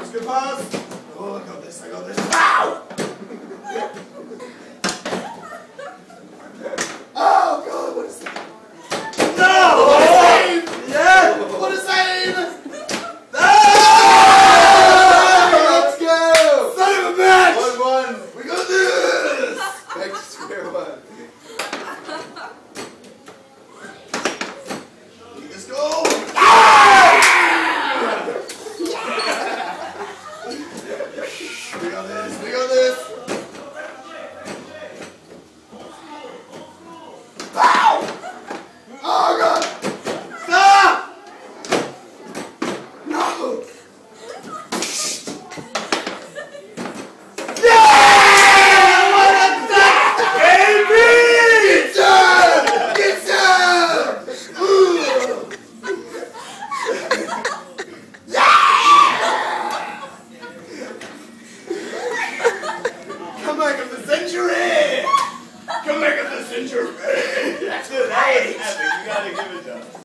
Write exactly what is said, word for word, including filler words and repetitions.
pass, good pass. Oh, I got this, I got this. Ow! Oh, God, what is that? No! What a save! Yeah! What a save! Ah! Let's go! Son of a bitch! one one. We got this! Back to square one. Let's go! We got this, we got this! Ow! Oh God! Stop! No! Yeah! What a duck, baby! Get down! Get down! Come back of the century! Come back of the century! That's good. That was epic. You gotta give it to us.